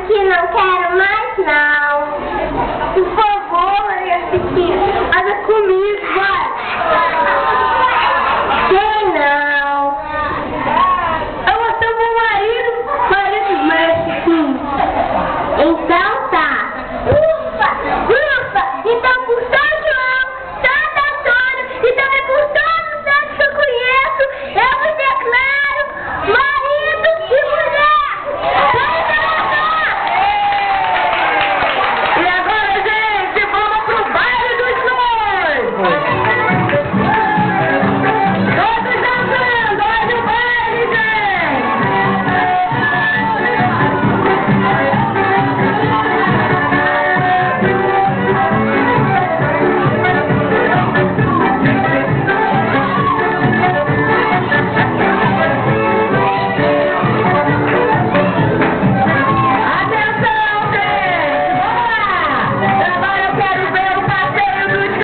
assistir, não quero mais não. Por favor, Maria Cristina, olha comigo, vai.